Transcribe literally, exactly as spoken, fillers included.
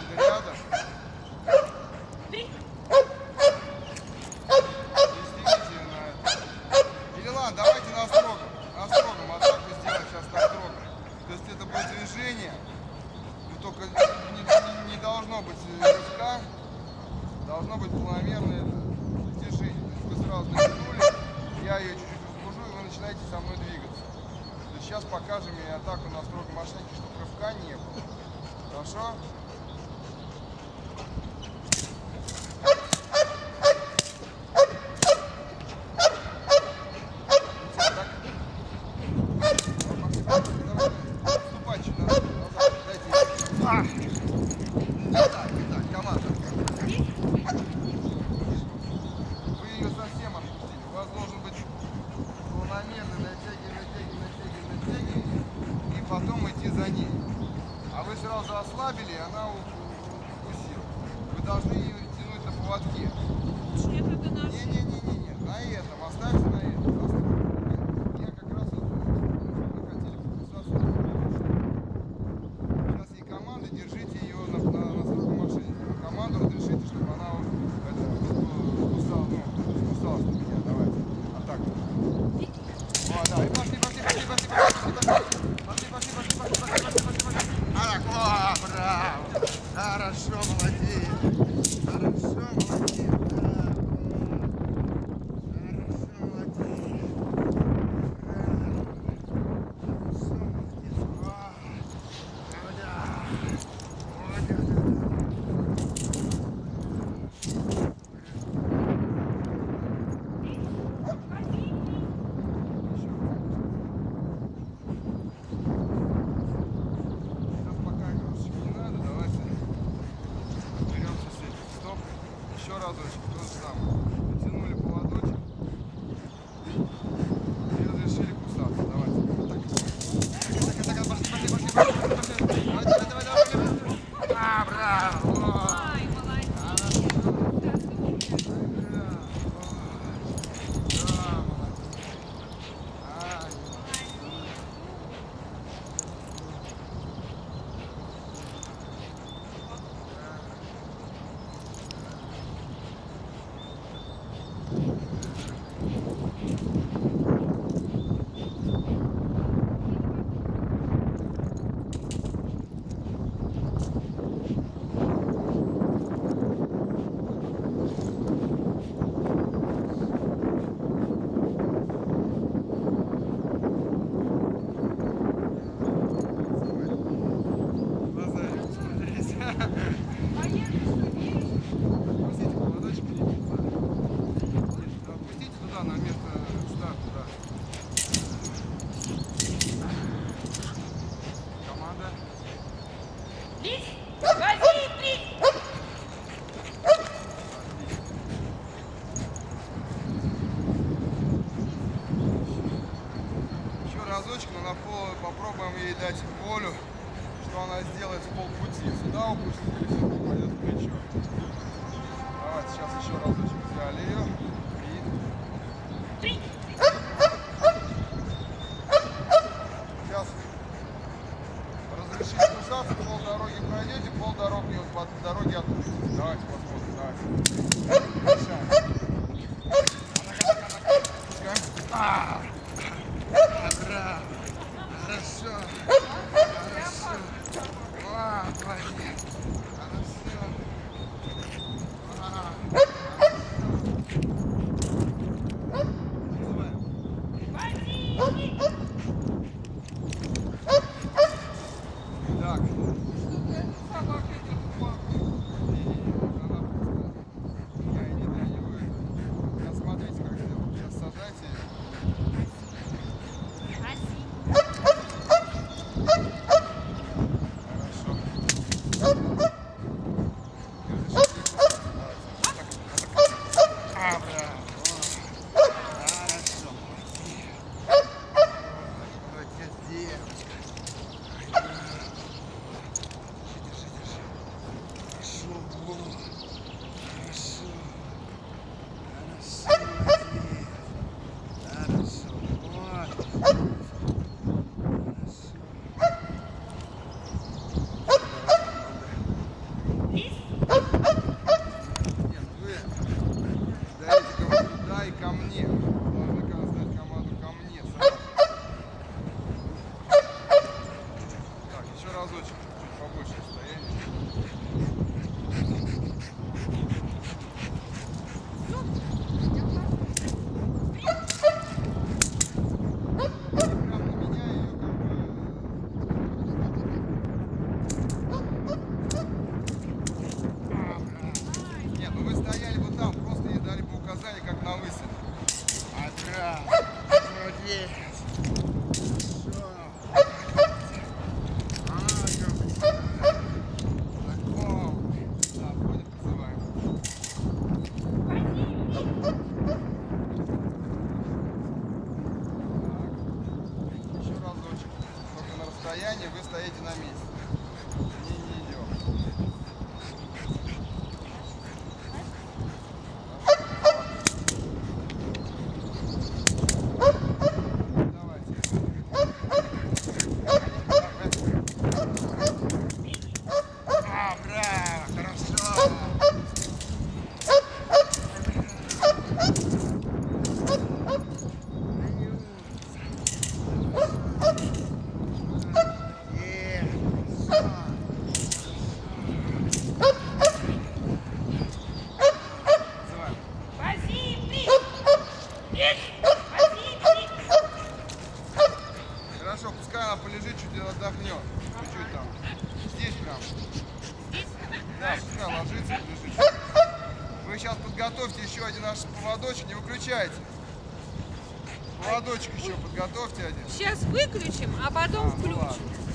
где-то рядом. Действительно это. Или ладно, давайте настрогом. Настрогом атаку сделаем сейчас настрогом. То есть это будет движение, но только не, не, не должно быть рывка, должно быть планомерное движение. То есть вы сразу натянули, я ее чуть-чуть возбужу, и вы начинаете со мной двигаться. То есть сейчас покажем ей атаку на строгом мошеннике, чтобы рывка не было. Хорошо? Потом идти за ней. А вы сразу ослабили, и она укусила. Вы должны ее тянуть на поводке. Не-не-не-не, на этом, оставьте на этом. Я как раз вот, мы хотели покусаться. Сейчас ей команда, держите ее на, на, на строгом мошеннике. Команду разрешите, чтобы она кусала, ну, кусалась на меня. Давайте. А так. О, да, и пошли, пошли, пошли, пошли, пошли, пошли. Пошли, пошли, пошли, пошли, пошли, пошли, пошли, пошли. А так, о, браво! Хорошо, молодец! Хорошо, молодец! Браво! Хорошо, молодец! Браво! Хорошо, молодец! О, да! О, да, да, да! Еще разочек, то же самое. Потянули поводочек и разрешили кусаться. Давайте. Вот так. Так, так, пошли, пошли, пошли, пошли, пошли. Давай, давай, давай, давай. А, браво! Ай, молодец. Опустите туда на место старта, да. Команда. Лить! Гони, лить! Еще разочек, но на пол попробуем ей дать волю, что она сделает с полпути. Сюда упустили, все попадет в плечо. Давайте сейчас еще разочек взяли ее. И... Сейчас разрешите кусаться, пол дороги пройдете, пол дороги по дороге отпустите. Давайте посмотрим, давайте. Решаем. А, браво! Хорошо! Хорошо! А, молодец! Хорошо! А. Так. Собака идет в банк. Я и не даю. подготовьте еще один наш поводочек, не выключайте. Поводочек еще подготовьте один. Сейчас выключим, а потом А, ну включим. ладно.